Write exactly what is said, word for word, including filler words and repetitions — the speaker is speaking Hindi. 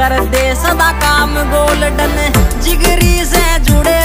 कर दे सदा काम गोल्डन जिगरी से जुड़े